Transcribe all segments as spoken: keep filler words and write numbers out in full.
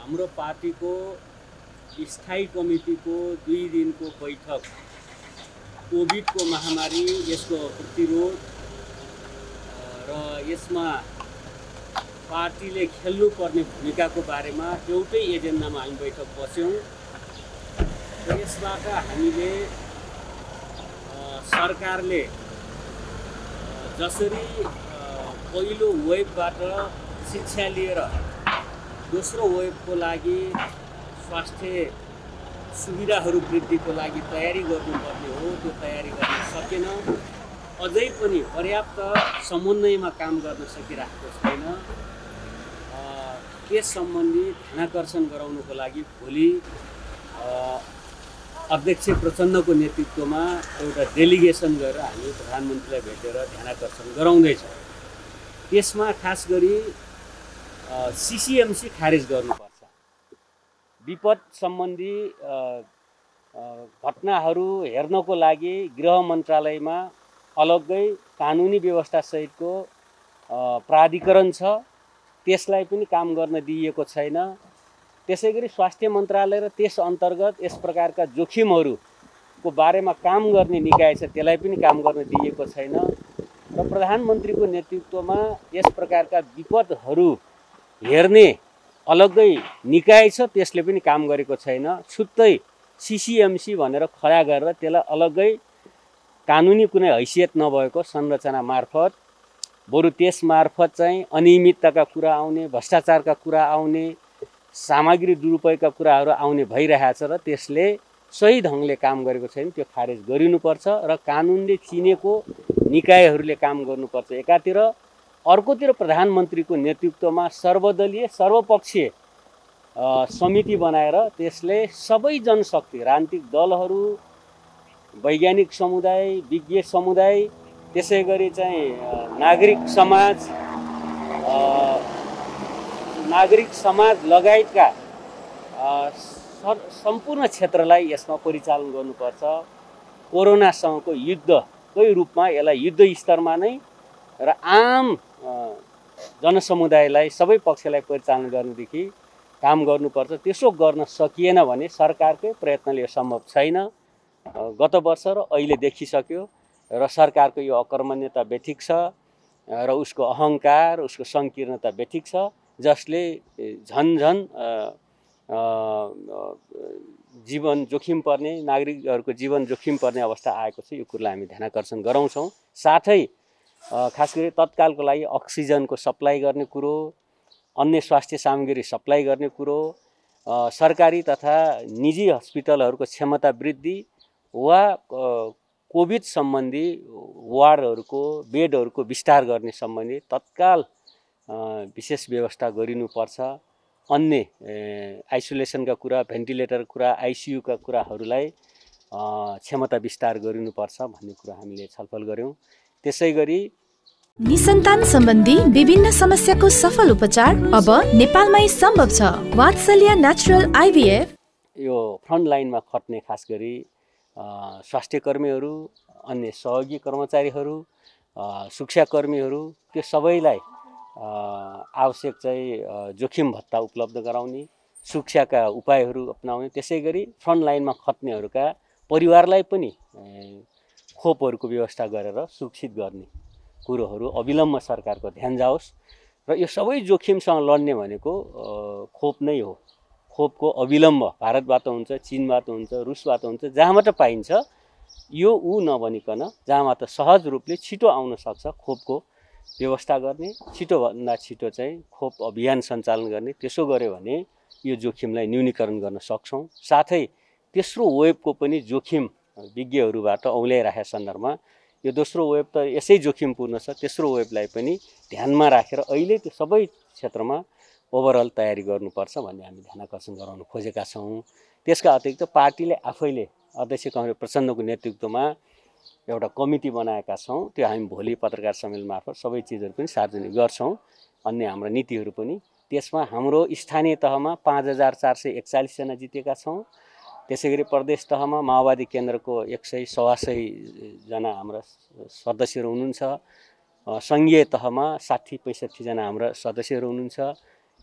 हाम्रो पार्टीको स्थायी कमिटीको दुई दिनको बैठक कोभिडको महामारी, यसको प्रतिरोध र यसमा पार्टीले खेल्नुपर्ने भूमिकाको बारेमा एउटै एजेन्डामा हामी बैठक बस्यौँ र यसबाट हामीले सरकारले जसरी पहिलो वेबबाट शिक्षा लिएर दोस्रो वेबको लागि स्वास्थ्य सुविधाहरू वृद्धिको लागि तयारी गर्नुपर्ने हो, त्यो तयारी गर्न सकेन। अझै पनि पर्याप्त समन्वयमा काम गर्न सकिरहेको छैन। त्यस सम्बन्धी ध्यानाकर्षण गराउनको लागि भोलि अध्यक्ष प्रचण्डको नेतृत्वमा एउटा डेलिगेसन गरेर हामी प्रधानमन्त्रीलाई भेटेर ध्यानाकर्षण गराउँदैछौँ। त्यसमा खास गरी सिसिएमसी खारेज गर्नुपर्छ। विपद सम्बन्धी घटनाहरू हेर्नको लागि गृह मन्त्रालयमा अलग्गै कानुनी व्यवस्था सहितको प्राधिकरण छ, त्यसलाई पनि काम गर्न दिइएको छैन। त्यसैगरी स्वास्थ्य मन्त्रालय र त्यस अन्तर्गत यस प्रकारका जोखिमहरूको बारेमा काम गर्ने निकाय छ, त्यसलाई पनि काम गर्न दिइएको छैन। र प्रधानमन्त्रीको नेतृत्वमा यस प्रकारका विपदहरू हेर्ने अलग्गै निकाय छ, त्यसले पनि काम गरेको छैन। छुट्टै सिसिएमसी भनेर खडा गरेर त्यसलाई अलग्गै कानुनी कुनै हैसियत नभएको संरचना मार्फत, बरु त्यस मार्फत चाहिँ अनियमितताका कुरा आउने, भ्रष्टाचारका कुरा आउने, सामग्री दुरुपयोगका कुराहरू आउने भइरहेछ र त्यसले सही ढङ्गले काम गरेको छैन। त्यो खारेज गरिनुपर्छ र कानुनले चिनेको निकायहरूले काम गर्नुपर्छ एकातिर, अर्कोतिर प्रधानमन्त्रीको नेतृत्वमा सर्वदलीय सर्वपक्षीय समिति बनाएर त्यसले सबै जनशक्ति, राजनीतिक दलहरू, वैज्ञानिक समुदाय, विज्ञ समुदाय, त्यसै गरी चाहिँ नागरिक समाज नागरिक समाज लगायतका सम्पूर्ण क्षेत्रलाई यसमा परिचालन गर्नुपर्छ। कोरोनासँगको युद्धकै रूपमा यसलाई युद्ध स्तरमा नै र आम जनसमुदायलाई, सबै पक्षलाई परिचालन गर्नेदेखि काम गर्नुपर्छ। त्यसो गर्न सकिएन भने सरकारकै प्रयत्नले यो सम्भव छैन। गत वर्ष र अहिले देखिसक्यो र सरकारको यो अकर्मण्यता बेठिक छ र उसको अहङ्कार, उसको सङ्कीर्णता बेठिक छ, जसले झन झन जीवन जोखिम पर्ने, नागरिकहरूको जीवन जोखिम पर्ने अवस्था आएको छ। यो कुरालाई हामी ध्यानाकर्षण गराउँछौँ। साथै खास गरी तत्कालको लागि अक्सिजनको सप्लाई गर्ने कुरो, अन्य स्वास्थ्य सामग्री सप्लाई गर्ने कुरो, सरकारी तथा निजी हस्पिटलहरूको क्षमता वृद्धि वा कोभिड सम्बन्धी वार्डहरूको बेडहरूको विस्तार गर्ने सम्बन्धी तत्काल विशेष व्यवस्था गरिनुपर्छ। अन्य आइसोलेसनका कुरा, भेन्टिलेटरका कुरा, आइसियुका कुराहरूलाई क्षमता विस्तार गरिनुपर्छ भन्ने कुरा हामीले छलफल गऱ्यौँ। त्यसै गरी निसन्तान सम्बन्धी विभिन्न समस्याको सफल उपचार अब नेपालमै सम्भव छ। वात्सल्य नेचुरल आइभीएफ यो फ्रन्ट लाइनमा खट्ने खास गरी स्वास्थ्य कर्मीहरू, अन्य सहयोगी कर्मचारीहरू, शिक्षाकर्मीहरू, त्यो सबैलाई आवश्यक चाहिँ जोखिम भत्ता उपलब्ध गराउने, शिक्षाका उपायहरू अपनाउने, त्यसै गरी फ्रन्ट लाइनमा खट्नेहरूका परिवारलाई पनि खोपहरूको व्यवस्था गरेर सुरक्षित गर्ने कुरोहरू अविलम्ब सरकारको ध्यान जाओस्। र यो सबै जोखिमसँग लड्ने भनेको खोप नै हो। खोपको अविलम्ब भारतबाट हुन्छ, चीनबाट हुन्छ, रुसबाट हुन्छ, जहाँबाट पाइन्छ यो ऊ नभनिकन जहाँबाट सहज रूपले छिटो आउन सक्छ खोपको व्यवस्था गर्ने, छिटोभन्दा छिटो चाहिँ खोप अभियान सञ्चालन गर्ने। त्यसो गर्यो भने यो जोखिमलाई न्यूनीकरण गर्न सक्छौँ। साथै तेस्रो वेबको पनि जोखिम विज्ञहरूबाट औल्याइरहेको सन्दर्भमा यो दोस्रो वेब त यसै जोखिमपूर्ण छ, तेस्रो वेबलाई पनि ध्यानमा राखेर अहिले त्यो सबै क्षेत्रमा ओभरअल तयारी गर्नुपर्छ भन्ने हामी ध्यानाकर्षण गराउन खोजेका छौँ। त्यसका अतिरिक्त पार्टीले आफैले अध्यक्ष कमरेड प्रचण्डको नेतृत्वमा एउटा कमिटी बनाएका छौँ। त्यो हामी भोलि पत्रकार सम्मेलन मार्फत सबै चिजहरू पनि सार्वजनिक गर्छौँ। अन्य हाम्रा नीतिहरू पनि त्यसमा हाम्रो स्थानीय तहमा पाँच हजार चार सय एकचालिसजना जितेका छौँ। त्यसै गरी प्रदेश तहमा माओवादी केन्द्रको एक सय सवा सयजना हाम्रा सदस्यहरू हुनुहुन्छ। सङ्घीय तहमा साठी पैँसठीजना हाम्रा सदस्यहरू हुनुहुन्छ।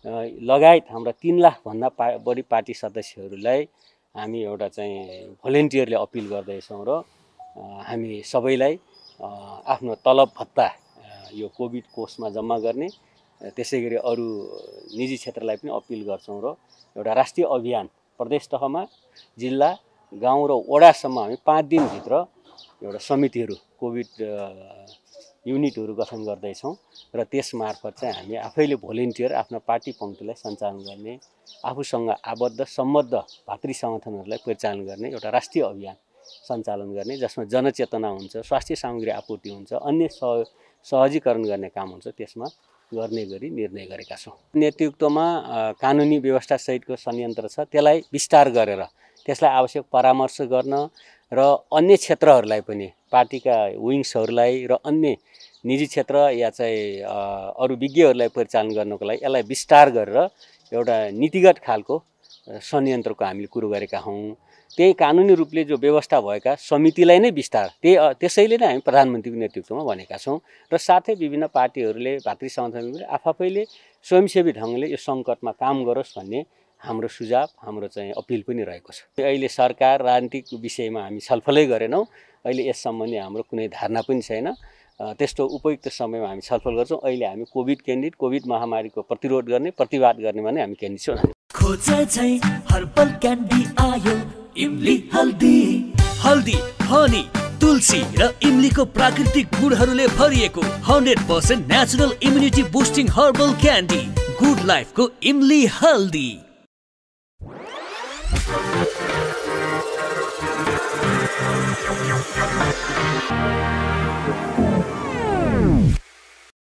लगायत हाम्रा तीन लाखभन्दा पा बढी पार्टी सदस्यहरूलाई हामी एउटा चाहिँ भोलिन्टियरले अपिल गर्दैछौँ र हामी सबैलाई आफ्नो तलब भत्ता यो कोभिड कोषमा जम्मा गर्ने, त्यसै गरी अरू निजी क्षेत्रलाई पनि अपिल गर्छौँ र एउटा राष्ट्रिय अभियान प्रदेश तहमा, जिल्ला, गाउँ र वडासम्म हामी पाँच दिनभित्र एउटा समितिहरू, कोभिड युनिटहरू गठन गर्दैछौँ र त्यसमार्फत चाहिँ हामी आफैले भोलिन्टियर आफ्नो पार्टी पङ्क्तिलाई सञ्चालन गर्ने, आफूसँग आबद्ध सम्बद्ध भातृ सङ्गठनहरूलाई परिचालन गर्ने एउटा राष्ट्रिय अभियान सञ्चालन गर्ने, जसमा जनचेतना हुन्छ, स्वास्थ्य सामग्री आपूर्ति हुन्छ, अन्य सह सहजीकरण गर्ने काम हुन्छ, त्यसमा गर्ने गरी निर्णय गरेका छौँ। नेतृत्वमा कानुनी व्यवस्था सहितको संयन्त्र छ, त्यसलाई विस्तार गरेर त्यसलाई आवश्यक परामर्श गर्न र अन्य क्षेत्रहरूलाई पनि पार्टीका विङ्सहरूलाई र अन्य निजी क्षेत्र या चाहिँ अरू विज्ञहरूलाई परिचालन गर्नको लागि यसलाई विस्तार गरेर एउटा नीतिगत खालको संयन्त्रको हामीले कुरो गरेका हौँ। त्यही कानुनी रूपले जो व्यवस्था भएका समितिलाई नै विस्तार, त्यही त्यसैले नै हामी प्रधानमन्त्रीको नेतृत्वमा भनेका छौँ र साथै विभिन्न पार्टीहरूले, भातृ सङ्गठनहरूले आफैले स्वयंसेवी ढङ्गले यो सङ्कटमा काम गरोस् भन्ने हाम्रो सुझाव, हाम्रो चाहिँ अपिल पनि रहेको छ। अहिले सरकार राजनीतिक विषयमा हामी छलफलै गरेनौँ, अहिले यस सम्बन्धी हाम्रो कुनै धारणा पनि छैन। त्यस्तो उपयुक्त समयमा हामी छलफल गर्छौँ। अहिले हामी कोभिड केन्द्रित, कोभिड महामारीको प्रतिरोध गर्ने, प्रतिवाद गर्नेमा नै हामी केन्द्रित छौँ। हर्बल क्यान्डी आयो, इमली हल्दी हल्दी हनी तुलसी र इमलीको प्राकृतिक गुणहरूले भरिएको hundred percent natural immunity boosting herbal candy, good लाइफको इमली हल्दी। We'll be right back.